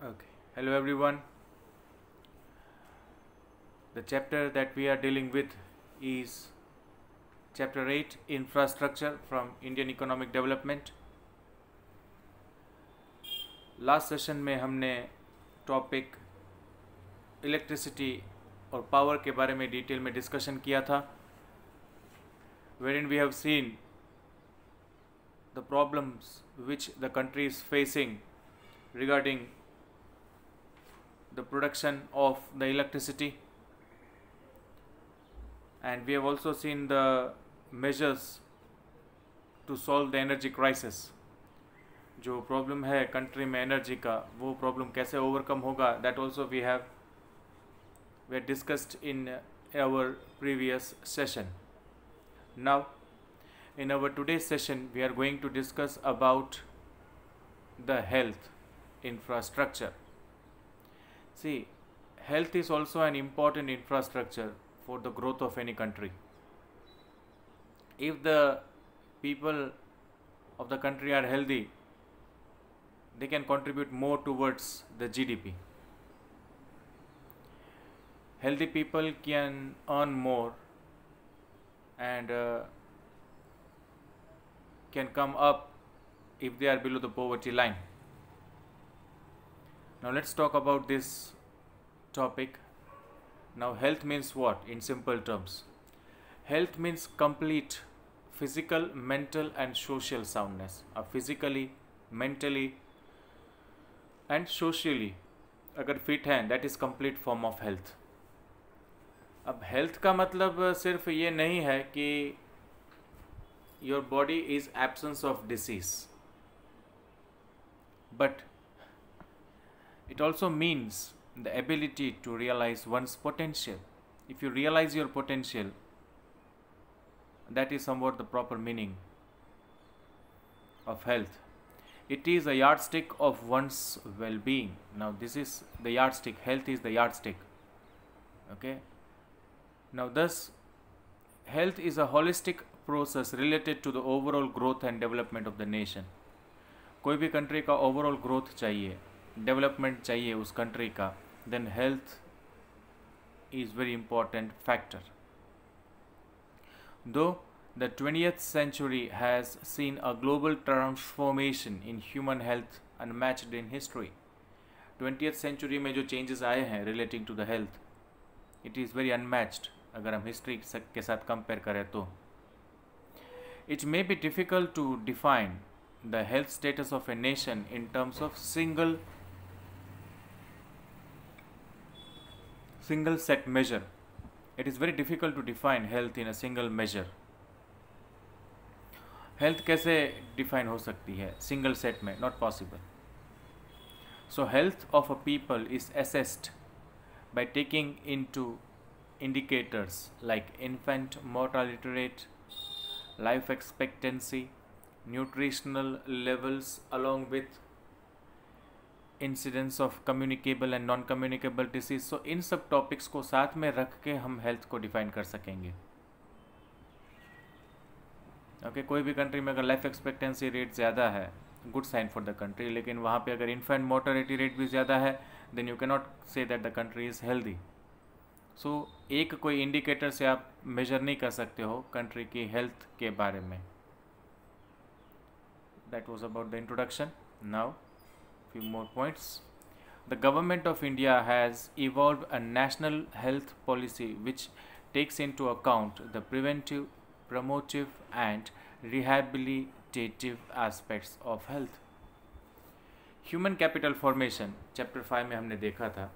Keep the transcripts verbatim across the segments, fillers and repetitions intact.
Okay. Hello everyone. The chapter that we are dealing with is chapter eight, Infrastructure from Indian Economic Development. Last session में हमने topic electricity और power के बारे में detail में discussion किया था, wherein we have seen the problems which the country is facing regarding the production of the electricity, and we have also seen the measures to solve the energy crisis. जो problem है country में energy का, वो problem कैसे overcome होगा, that also we have we have discussed in our previous session. Now in our today's session we are going to discuss about the health infrastructure. See, health is also an important infrastructure for the growth of any country. If the people of the country are healthy, they can contribute more towards the G D P. Healthy people can earn more and uh, can come up if they are below the poverty line. Now let's talk about this topic. Now health means what in simple terms? Health means complete physical, mental and social soundness. Uh, physically, mentally and socially अगर fit हैं, that is complete form of health. अब health का मतलब सिर्फ ये नहीं है कि your body is absence of disease, but it also means the ability to realize one's potential. If you realize your potential, that is somewhat the proper meaning of health. It is a yardstick of one's well-being. Now this is the yardstick, health is the yardstick. Okay. Now thus health is a holistic process related to the overall growth and development of the nation. कोई भी country का overall growth चाहिए, development चाहिए उस country का, then health is very important factor. Though the twentieth century has seen a global transformation in human health unmatched in history. twentieth century में जो changes आए हैं relating to the health, it is very unmatched अगर हम history के साथ compare करें तो. It may be difficult to define the health status of a nation in terms of single single set measure. It is very difficult to define health in a single measure. Health कैसे define हो सकती है single set में? Not possible. So health of a people is assessed by taking into indicators like infant mortality rate, life expectancy, nutritional levels, along with incidence of communicable and non-communicable disease. So इन सब topics को साथ में रख के हम health को define कर सकेंगे. ओके okay, कोई भी कंट्री में अगर life expectancy rate ज़्यादा है, good sign for the country, लेकिन वहाँ पे अगर infant mortality rate भी ज़्यादा है, then you cannot say that the country is healthy. So so, एक कोई इंडिकेटर से आप मेजर नहीं कर सकते हो कंट्री की हेल्थ के बारे में. That was about the introduction. Now few more points. The government of India has evolve a national health policy which takes into account the preventive, promotive and rehabilitative aspects of health. Human capital formation chapter five में हमने देखा था,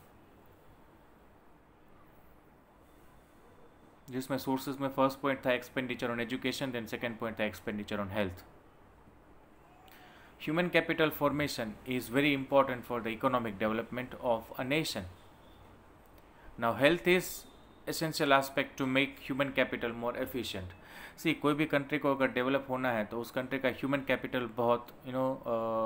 जिसमें sources में first point था expenditure on education, then second point था expenditure on health. Human capital formation is very important for the economic development of a nation. Now health is essential aspect to make human capital more efficient. See, कोई भी country को अगर develop होना है तो उस country का human capital बहुत you know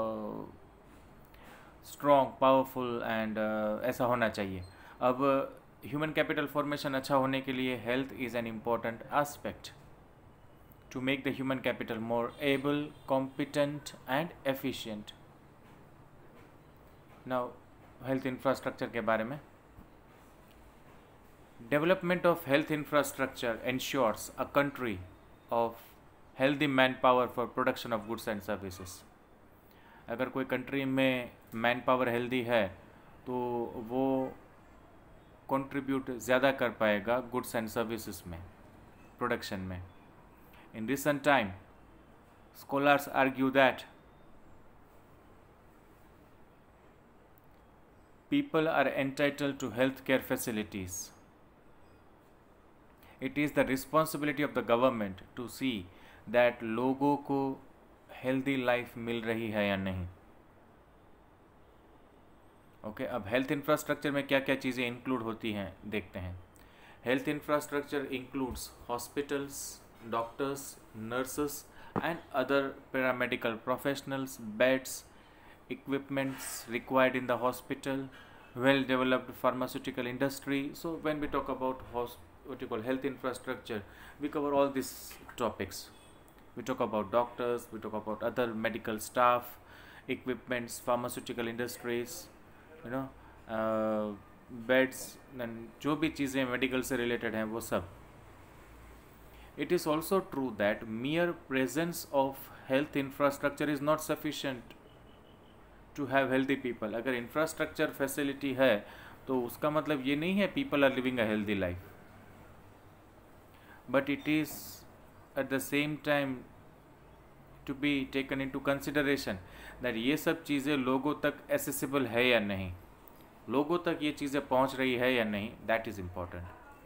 strong, powerful and ऐसा होना चाहिए. अब ह्यूमन कैपिटल फॉर्मेशन अच्छा होने के लिए health is an important aspect to make the human capital more able, competent and efficient. Now health infrastructure के बारे में, development of health infrastructure ensures a country of healthy manpower for production of goods and services. अगर कोई country में man power healthy है तो वो contribute ज़्यादा कर पाएगा गुड्स एंड सर्विसेज में, प्रोडक्शन में। In recent time scholars argue that people are entitled to health care facilities. It is the responsibility of the government to see that लोगों को healthy life मिल रही है या नहीं। ओके okay, अब health infrastructure में क्या क्या चीज़ें इंक्लूड होती हैं देखते हैं। Health infrastructure includes hospitals, doctors, nurses and other paramedical professionals, beds, equipments required in the hospital, well developed pharmaceutical industry. So when we talk about hosp- what you call health infrastructure, we cover all these topics. We talk about doctors, we talk about other medical staff, equipments, pharmaceutical industries, you know, uh, beds and जो भी चीज़ें medical से related हैं वो सब। It is also true that mere presence of health infrastructure is not sufficient to have healthy people. अगर infrastructure facility है तो उसका मतलब ये नहीं है people are living a healthy life, but it is at the same time to be taken into consideration that ये सब चीज़ें लोगों तक एसेसिबल है या नहीं, लोगों तक ये चीज़ें पहुंच रही है या नहीं, that is important.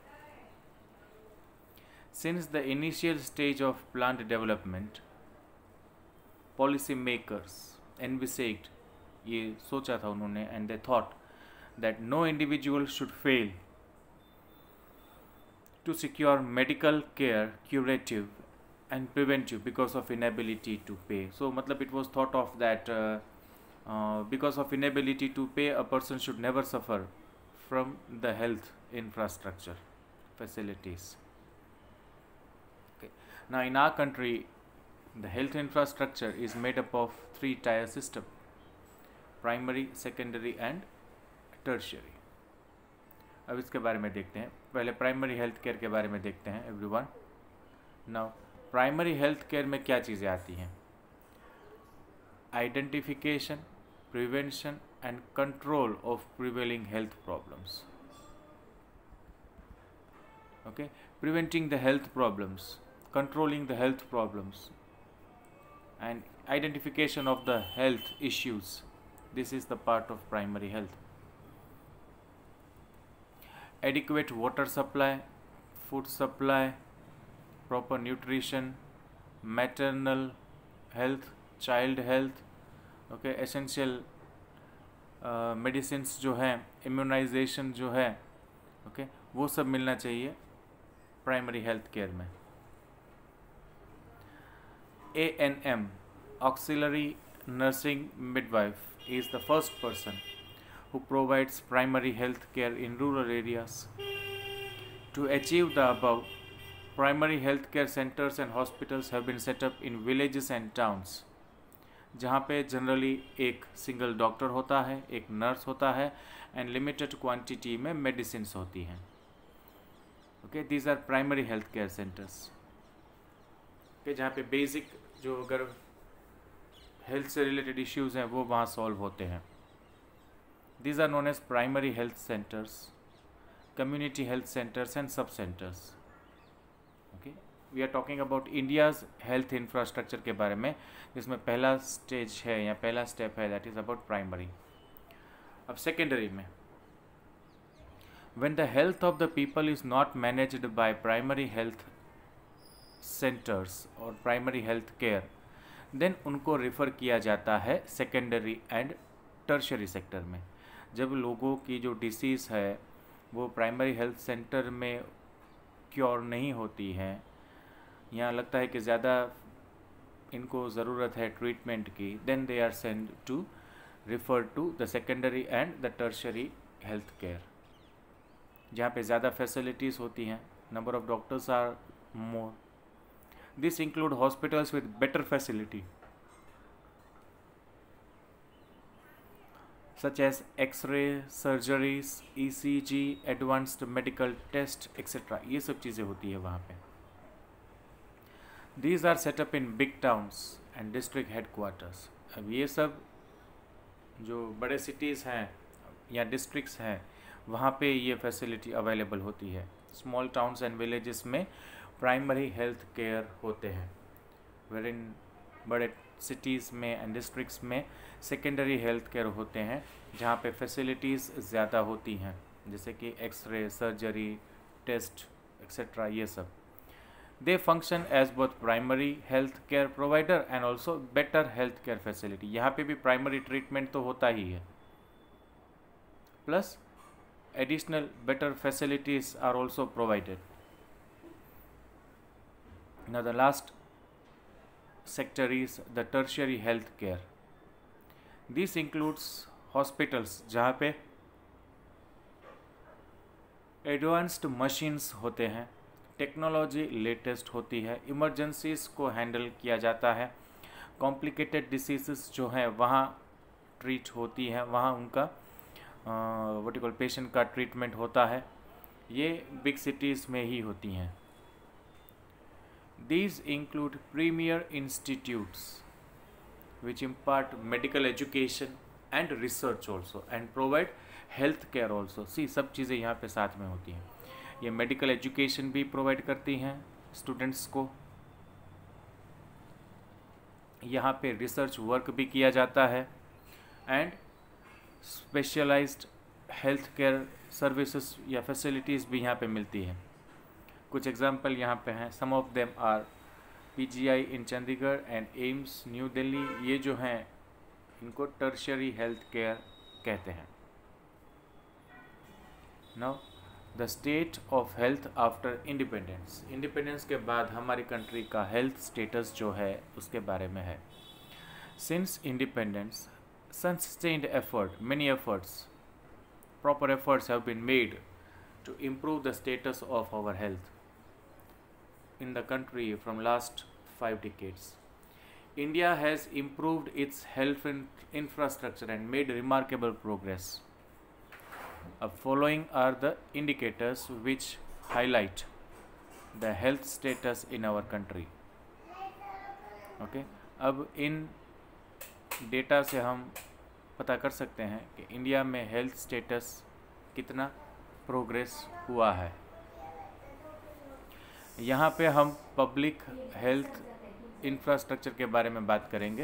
Since the initial stage of plant development, policy makers envisaged, ये सोचा था उन्होंने, and they thought that no individual should fail to secure medical care, curative and preventive because of inability to pay. So मतलब it was thought of that because of inability to pay a person should never suffer from the health infrastructure facilities. Now in our country the health infrastructure is made up of three tier system: primary, secondary and tertiary. अब इसके बारे में देखते हैं। पहले primary health care के बारे में देखते हैं everyone. Now primary health care में क्या चीज़ें आती हैं? Identification, prevention and control of prevailing health problems. Okay, preventing the health problems, controlling the health problems and identification of the health issues. This is the part of primary health. Adequate water supply, food supply, proper nutrition, maternal health, child health, okay, essential uh, medicines जो हैं, immunization जो है, okay, वो सब मिलना चाहिए primary health care में। A N M, Auxiliary Nursing Midwife, is the first person who provides primary health care in rural areas. To achieve the above, primary health care centers and hospitals have been set up in villages and towns, जहाँ पे generally एक single doctor होता है, एक nurse होता है and limited quantity में medicines होती हैं। Okay, these are primary health care centres के जहाँ पे बेसिक जो अगर हेल्थ से रिलेटेड इश्यूज हैं वो वहाँ सॉल्व होते हैं। These are known as primary health centres, community health centres and sub centres. Okay, we are talking about India's health infrastructure के बारे में, जिसमें पहला स्टेज है या पहला स्टेप है दैट इज़ अबाउट प्राइमरी। अब सेकेंडरी में, when the health of the people is not managed by primary health centers और primary health care, then उनको रेफ़र किया जाता है सेकेंडरी एंड टर्शरी सेक्टर में। जब लोगों की जो डिसीज़ है वो प्राइमरी हेल्थ सेंटर में क्योर नहीं होती है, यहाँ लगता है कि ज़्यादा इनको ज़रूरत है ट्रीटमेंट की, then they are send to refer to the secondary and the tertiary health care, जहाँ पे ज़्यादा फैसिलिटीज़ होती हैं, number of doctors are more. This include hospitals with better facility, such as X-ray, surgeries, E C G, advanced medical test, et cetera. ये सब चीज़ें होती है वहाँ पे. These are set up in big towns and district headquarters. अब ये सब जो बड़े cities हैं या districts हैं वहाँ पे ये facility available होती है. Small towns and villages में primary health care होते हैं, wherein बड़े सिटीज़ में एंड डिस्ट्रिक्ट्स में सेकेंडरी हेल्थ केयर होते हैं जहाँ पे फैसिलिटीज़ ज़्यादा होती हैं, जैसे कि एक्सरे, सर्जरी, टेस्ट एक्सेट्रा. ये सब they function as both primary health care provider and also better health care facility. यहाँ पे भी प्राइमरी ट्रीटमेंट तो होता ही है, plus additional better facilities are also provided. Now the last sector is the tertiary health care. This includes hospitals जहाँ पे advanced machines होते हैं, टेक्नोलॉजी लेटेस्ट होती है, इमरजेंसीज को हैंडल किया जाता है, कॉम्प्लिकेटेड डिसीज़ जो हैं वहाँ ट्रीट होती हैं, वहाँ उनका व्हाट यू कॉल पेशेंट का ट्रीटमेंट होता है. ये बिग सिटीज़ में ही होती हैं. These include premier institutes which impart medical education and research also and provide health care also. See, सब चीज़ें यहाँ पे साथ में होती हैं. ये मेडिकल एजुकेशन भी प्रोवाइड करती हैं स्टूडेंट्स को, यहाँ पे रिसर्च वर्क भी किया जाता है and specialised health care services या फैसिलिटीज़ भी यहाँ पे मिलती हैं. कुछ एग्जाम्पल यहाँ पे हैं. Some of them are P G I in Chandigarh and AIIMS New Delhi. ये जो हैं इनको टर्शियरी हेल्थ केयर कहते हैं. Now the state of health after independence. Independence के बाद हमारी कंट्री का हेल्थ स्टेटस जो है उसके बारे में है. Since independence sustained effort many efforts proper efforts have been made to improve the status of our health in the country from last five decades. India has improved its health in- infrastructure and made remarkable progress. Uh, following are the indicators which highlight the health status in our country. Okay, अब इन data से हम पता कर सकते हैं कि India में health status कितना प्रोग्रेस हुआ है. यहाँ पे हम पब्लिक हेल्थ इंफ्रास्ट्रक्चर के बारे में बात करेंगे.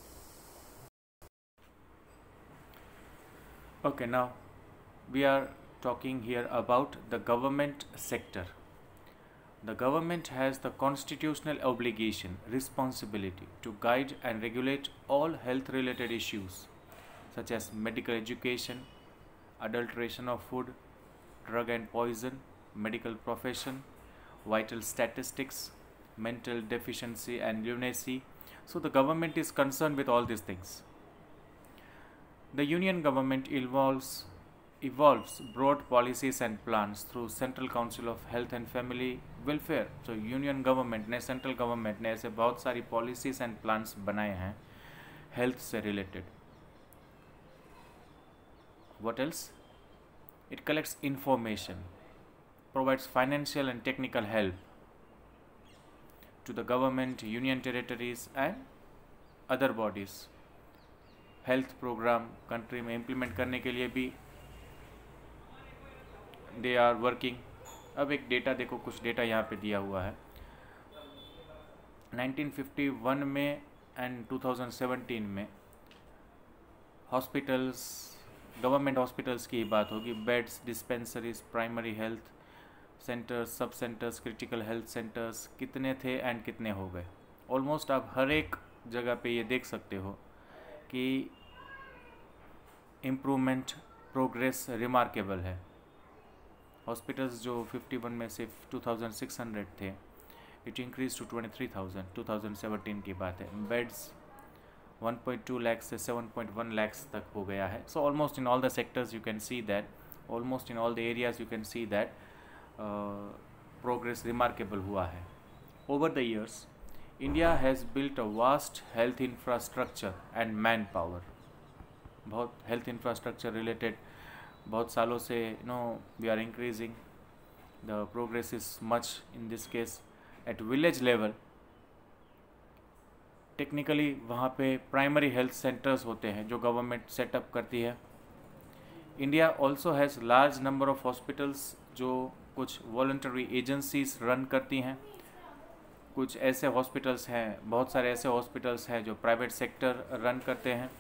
Okay, now we are talking here about the government sector. The government has the constitutional obligation responsibility to guide and regulate all health related issues such as medical education, adulteration of food, drug and poison, medical profession, vital statistics, mental deficiency and lunacy. So the government is concerned with all these things. The union government evolves, evolves broad policies and plans through Central Council of Health and Family Welfare. So union government ने central government ने ऐसे बहुत सारी policies and plans बनाए हैं health से related. What else? It collects information, provides financial and technical help to the government, union territories and other bodies. Health program country में implement करने के लिए भी they are working. अब एक डेटा देखो, कुछ डेटा यहाँ पे दिया हुआ है. नाइनटीन फिफ्टी वन में एंड टू थाउजेंड सेवेंटीन में हॉस्पिटल्स, गवर्नमेंट हॉस्पिटल्स की बात होगी. Beds, dispensaries, primary health centres, sub centres, critical health centres कितने थे एंड कितने हो गए. ऑलमोस्ट आप हर एक जगह पे ये देख सकते हो कि इम्प्रूवमेंट, प्रोग्रेस रिमार्केबल है. हॉस्पिटल्स जो फिफ्टी वन में से टू थाउजेंड सिक्स हंड्रेड थे, it increase to twenty three thousand. Two thousand seventeen की बात है. Beds one point two lakhs से सेवन पॉइंट वन lakhs तक हो गया है. So almost in all the sectors you can see that, almost in all the areas you can see that progress remarkable हुआ है. Over the years India has built a vast health infrastructure and manpower. बहुत health infrastructure related बहुत सालों से you know we are increasing the progress is much in this case at village level. Technically वहाँ पे primary health centres होते हैं जो government setup करती है. India also has large number of hospitals जो कुछ वॉलंटरी एजेंसीज रन करती हैं. कुछ ऐसे हॉस्पिटल्स हैं, बहुत सारे ऐसे हॉस्पिटल्स हैं जो प्राइवेट सेक्टर रन करते हैं.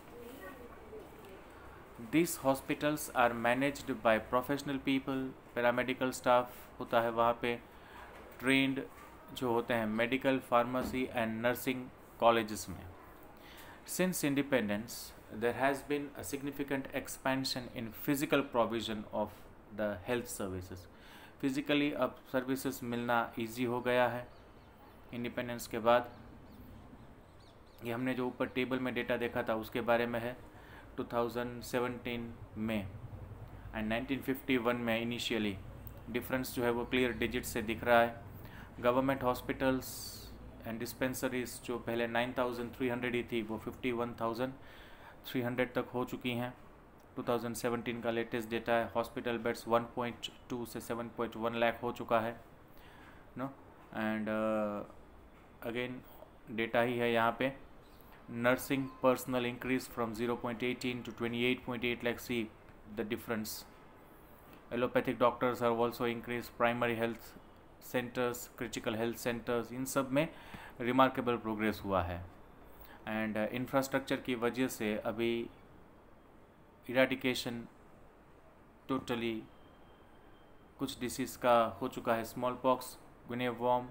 This hospitals are managed by professional people. Paramedical staff होता है वहाँ पे, ट्रेंड जो होते हैं medical, pharmacy and nursing colleges में. Since independence there has been a significant expansion in physical provision of the health services. Physically अब services मिलना इजी हो गया है इंडिपेंडेंस के बाद. ये हमने जो ऊपर टेबल में डेटा देखा था उसके बारे में है. टू थाउजेंड सेवेंटीन में एंड नाइनटीन फिफ्टी वन में इनिशियली डिफरेंस जो है वो क्लियर डिजिट से दिख रहा है. गवर्नमेंट हॉस्पिटल्स एंड डिस्पेंसरीज जो पहले नाइन थाउजेंड थ्री हंड्रेड ही थी वो fifty one thousand three hundred तक हो चुकी हैं. टू थाउजेंड सेवेंटीन का लेटेस्ट डेटा है. Hospital beds one point two से सेवन पॉइंट वन लाख हो चुका है नो. एंड अगेन डेटा ही है यहाँ पे. Nursing personnel increase from zero point one eight to twenty eight point eight lakh. See the difference. Allopathic doctors are also increase. Primary health centres, critical health centres, इन सब में remarkable progress हुआ है. And infrastructure uh, की वजह से अभी eradication totally कुछ डिसीज़ का हो चुका है. Smallpox, guinea worm,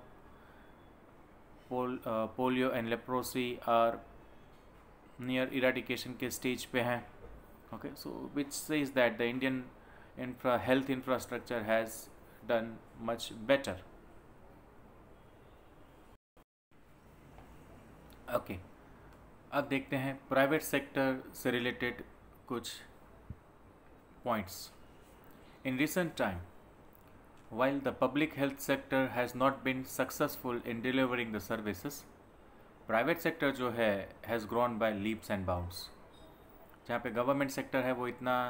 pol polio and leprosy are near eradication के स्टेज पे हैं. Okay, so which says that the Indian infra health infrastructure has done much better. Okay, अब देखते हैं प्राइवेट सेक्टर से रिलेटेड कुछ points. In recent time, while the public health sector has not been successful in delivering the services, private sector जो है has grown by leaps and bounds. जहाँ पे government sector है वो इतना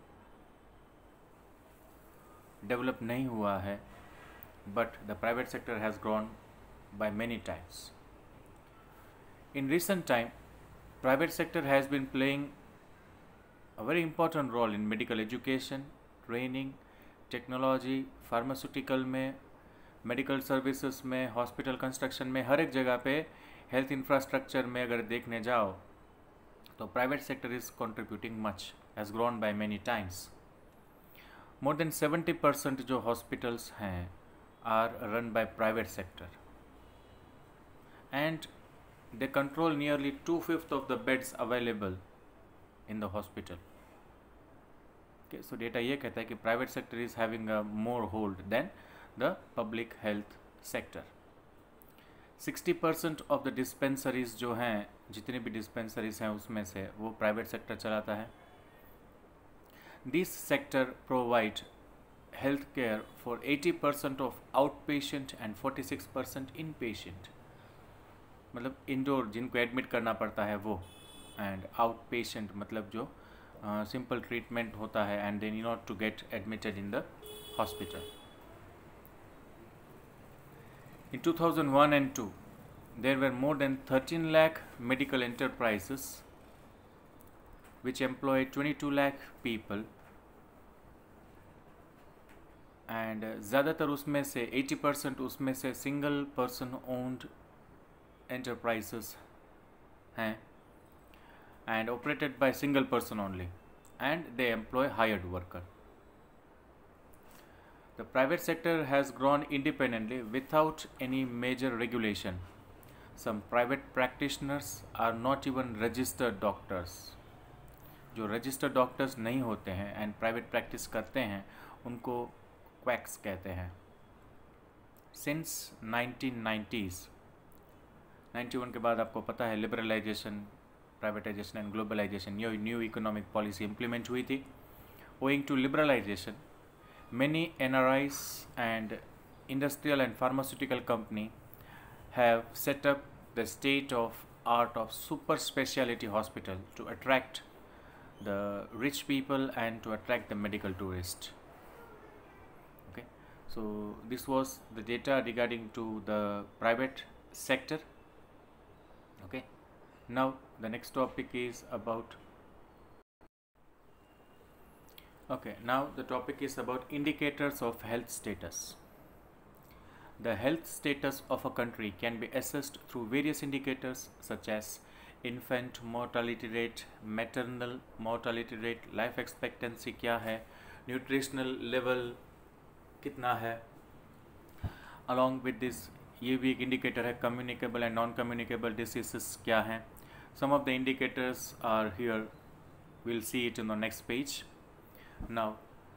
डेवलप नहीं हुआ है, but the private sector has grown by many times. In recent time, private sector has been playing a very important role in medical education, training, technology, pharmaceutical में, medical services में, hospital construction में, हर एक जगह पे health infrastructure में अगर देखने जाओ तो private sector is contributing much, has grown by many times. More than seventy percent जो hospitals हैं are run by private sector and they control nearly two-fifths of the beds available in the hospital. Okay, so data ये कहता है कि private sector is having a more hold than the public health sector. sixty percent of the dispensaries जो हैं, जितनी भी dispensaries हैं उसमें से वो private sector चलाता है. This sector provide health care for eighty percent of outpatient and forty-six percent inpatient. मतलब इंडोर जिनको एडमिट करना पड़ता है वो, एंड आउट पेशेंट मतलब जो सिंपल uh, ट्रीटमेंट होता है and they need not to get admitted in the hospital. In two thousand one and two there were more than thirteen lakh medical enterprises which employ twenty two lakh people and ज़्यादातर उसमें से eighty percent उसमें से single person owned enterprises हैं and operated by single person only and they employ hired worker. The private sector has grown independently without any major regulation. Some private practitioners are not even registered doctors. जो registered doctors नहीं होते हैं and private practice करते हैं उनको quacks कहते हैं. Since nineteen nineties ninety-one के बाद आपको पता है लिबरलाइजेशन, प्राइवेटाइजेशन एंड ग्लोबलाइजेशन, ये न्यू इकोनॉमिक पॉलिसी इम्प्लीमेंट हुई थी. Owing to liberalisation, many N R Is and industrial and pharmaceutical company have set up the state of art of super speciality hospital to attract the rich people and to attract the medical tourists. Okay, so this was the data regarding to the private sector. Okay, now the next topic is about okay now the topic is about indicators of health status. The health status of a country can be assessed through various indicators such as infant mortality rate, maternal mortality rate, life expectancy क्या है, nutritional level कितना है. Along with this ये भी एक indicator है communicable and non-communicable diseases क्या हैं. Some of the indicators are here. We'll see it in the next page. Now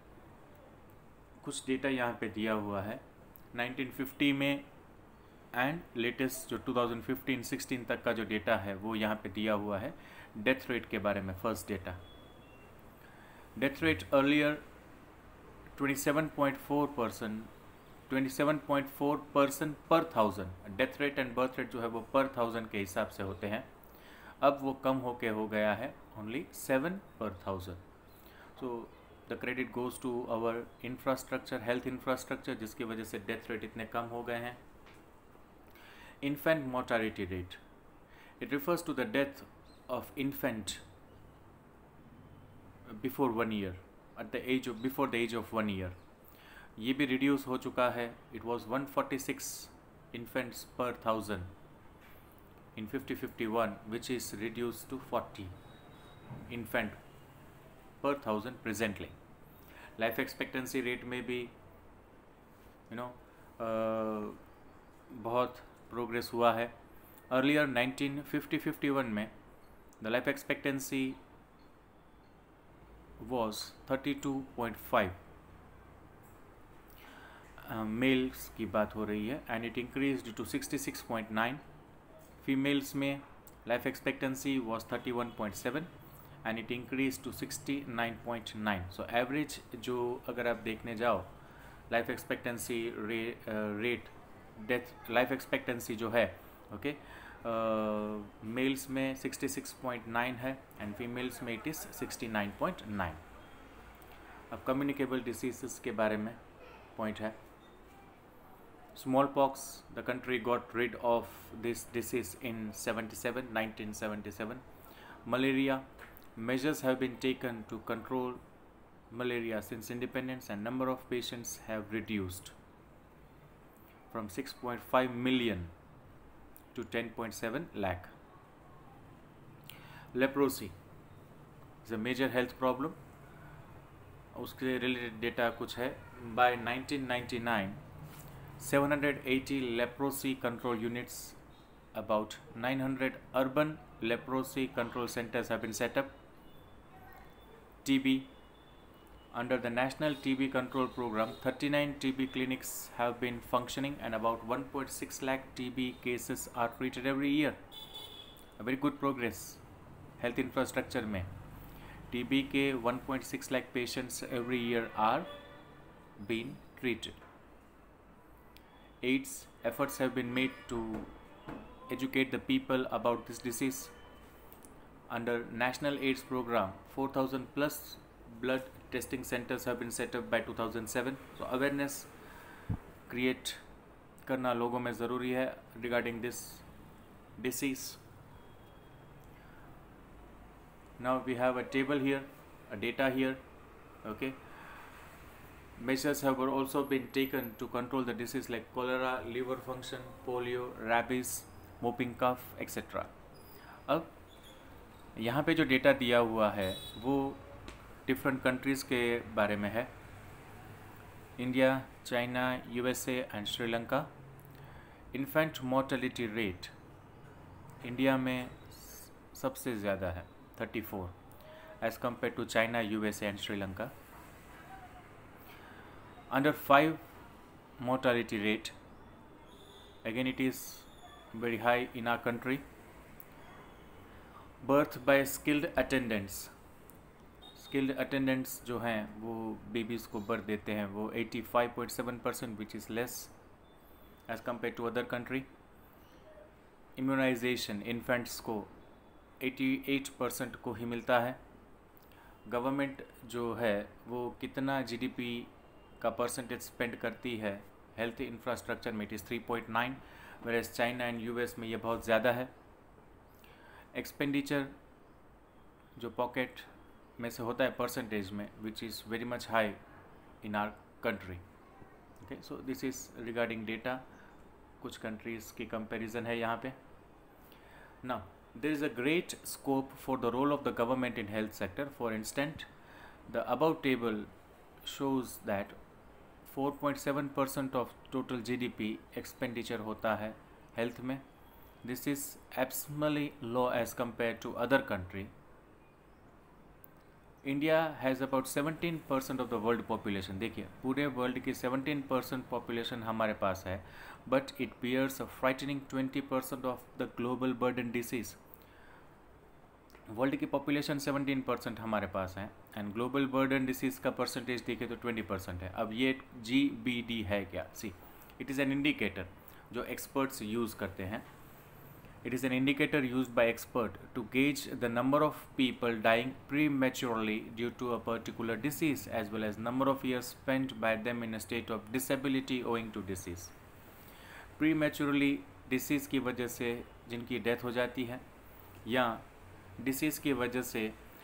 कुछ डेटा यहाँ पे दिया हुआ है नाइनटीन फिफ्टी में एंड लेटेस्ट जो टू थाउजेंड फिफ्टीन सिक्सटीन तक का जो डेटा है वो यहाँ पे दिया हुआ है डेथ रेट के बारे में. First data, death rate earlier twenty seven point four percent twenty seven point four percent per thousand. Death rate and birth rate जो है वो पर थाउजेंड के हिसाब से होते हैं. अब वो कम होके हो गया है only seven per thousand. So the credit goes to our infrastructure, health infrastructure, जिसकी वजह से डेथ रेट इतने कम हो गए हैं. Infant mortality rate, it refers to the death of infant before one year, at the age of before the age of one year. ये भी reduce हो चुका है. It was one forty-six infants per thousand in fifty fifty-one, which is reduced to forty infant per thousand presently. Life expectancy rate में भी you know uh, बहुत progress हुआ है. Earlier nineteen fifty fifty one में the life expectancy was thirty two point five. Males की बात हो रही है and it increased to sixty six point nine. Females में life expectancy was thirty one point seven and it increase to sixty nine point nine. So average जो अगर आप देखने जाओ life expectancy rate death life expectancy जो है okay males में sixty six point nine है एंड फीमेल्स में it is sixty nine point nine. अब कम्युनिकेबल डिसीजेस के बारे में पॉइंट है. Smallpox, the country got rid of this disease in seventy seven nineteen seventy seven. Malaria, measures have been taken to control malaria since independence and number of patients have reduced from six point five million to ten point seven lakh. Leprosy is a major health problem. उसके related data कुछ है. By nineteen ninety-nine, seven hundred eighty leprosy control units, about nine hundred urban leprosy control centers have been set up. T B, under the National T B Control Program, thirty-nine T B clinics have been functioning and about one point six lakh T B cases are treated every year. A very good progress. Health infrastructure में T B के one point six lakh patients every year are being treated. AIDS, efforts have been made to educate the people about this disease. Under National AIDS Program, four thousand plus blood testing centers have been set up by two thousand seven. So awareness create करना लोगों में ज़रूरी है regarding this disease. Now we have a table here, a data here. Okay. Measures have also been taken to control the disease like cholera, liver function, polio, rabies, whooping cough, et cetera. अब यहाँ पे जो data दिया हुआ है वो different countries के बारे में है. India, China, USA and Sri Lanka. Infant mortality rate India में सबसे ज़्यादा है thirty four as compare to China, USA and Sri Lanka. Under five mortality rate, again it is very high in our country. Birth by skilled attendants, skilled attendants जो हैं वो babies को birth देते हैं वो eighty five point seven percent which is less as compare to other country. Immunisation infants को eighty eight percent को ही मिलता है. गवर्नमेंट जो है वो कितना जीडीपी का परसेंटेज स्पेंड करती है हेल्थ इंफ्रास्ट्रक्चर में, it is three point nine, whereas China and US में ये बहुत ज़्यादा है। एक्सपेंडिचर जो पॉकेट में से होता है परसेंटेज में, which is very much high in our country. Okay, so this is regarding data, कुछ कंट्रीज़ की कंपैरिजन है यहाँ पे। Now there is a great scope for the role of the government in health sector. For instance, the above table shows that four point seven percent of total G D P expenditure होता है health में. This is abysmally low as compared to other country. India has about seventeen percent of the world population. देखिए पूरे world की seventeen percent population हमारे पास है, but it bears a frightening twenty percent of the global burden disease. World की population seventy percent हमारे पास है एंड ग्लोबल बर्डन डिसीज़ का परसेंटेज देखें तो ट्वेंटी परसेंट है। अब ये जी बी डी है क्या? See, it is an indicator जो एक्सपर्ट्स यूज़ करते हैं। It is an indicator used by expert to gauge the number of people dying prematurely due to a particular disease as well as number of years spent by them in a state of disability owing to disease. Prematurely disease की वजह से जिनकी death हो जाती है या disease की वजह से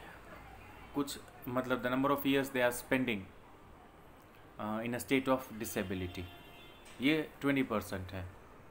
कुछ मतलब the number of years they are spending in a state of disability, ये ट्वेंटी परसेंट है।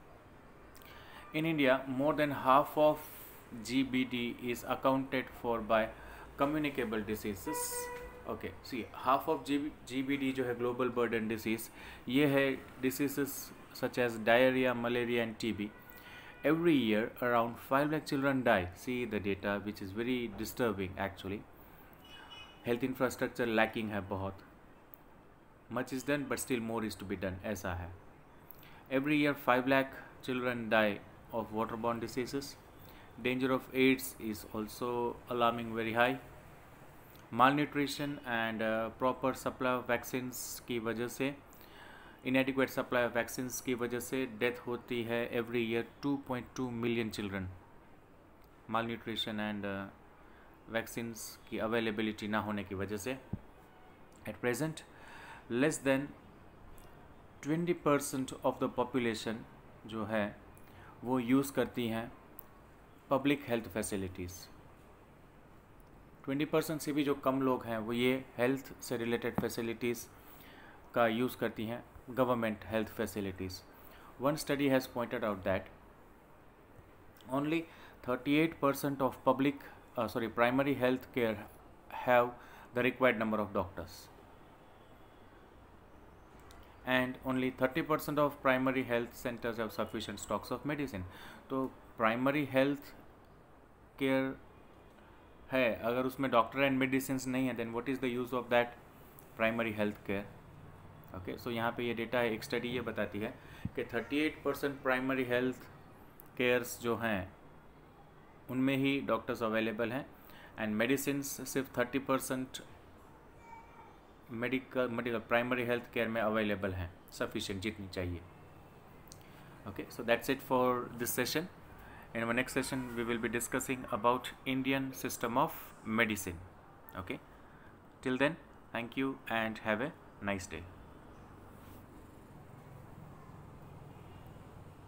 In India more than half of G B D is accounted for by communicable diseases. Okay, see half of G G B D जो है global burden disease, ये है diseases such as diarrhoea, malaria and T B. Every year around five lakh children die. See the data, which is very disturbing actually. Health infrastructure lacking है बहुत. Much is done but still more is to be done. ऐसा है. Every year five lakh children die of waterborne diseases. Danger of AIDS is also alarming, very high. Malnutrition and uh, proper supply of vaccines की वजह से, इनएडिक्वेट supply of vaccines की वजह से death होती है every year two point two million children, malnutrition and vaccines की availability ना होने की वजह से. At present less than twenty percent of the population जो है वो यूज़ करती हैं public health facilities. Twenty percent से भी जो कम लोग हैं वो ये हेल्थ से रिलेटेड फैसिलिटीज़ का यूज़ करती हैं, government health facilities. One study has pointed out that only thirty-eight percent of public, uh, sorry, primary health care have the required number of doctors, and only thirty percent of primary health centers have sufficient stocks of medicine. तो primary health care है, अगर उसमें doctor and medicine नहीं है, then what is the use of that primary health care? Okay, so यहाँ पे ये data है, एक स्टडी ये बताती है कि अड़तीस परसेंट प्राइमरी हेल्थ केयर्स जो हैं उनमें ही डॉक्टर्स अवेलेबल हैं एंड मेडिसिन्स सिर्फ तीस percent medical medical primary health care में अवेलेबल हैं, सफिशिएंट जितनी चाहिए. Okay, so that's it for this session. In our next session we will be discussing about Indian system of medicine. Okay, till then, thank you and have a nice day.